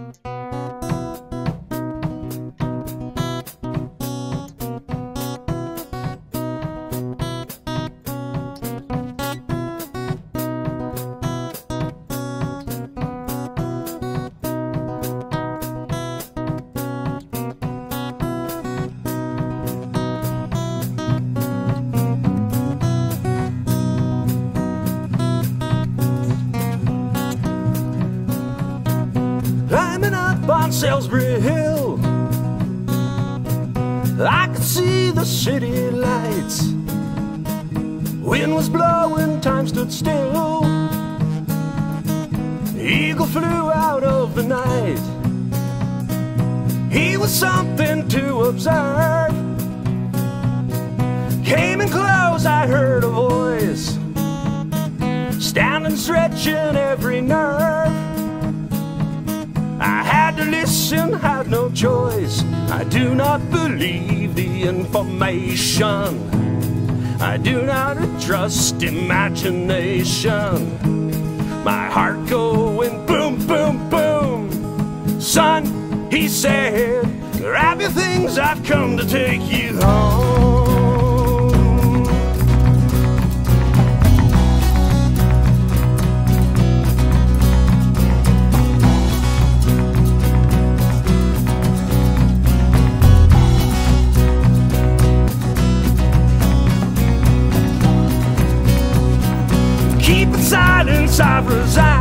Climbing up on Solsbury Hill, I could see the city lights. Wind was blowing, time stood still. Eagle flew out of the night. He was something to observe. Came in close, I heard a voice, standing, stretching every nerve. I had to listen, had no choice. I do not believe the information. I do not trust imagination. My heart going boom, boom, boom. Son, he said, grab your things, I've come to take you home. Keep in silence, I've resigned.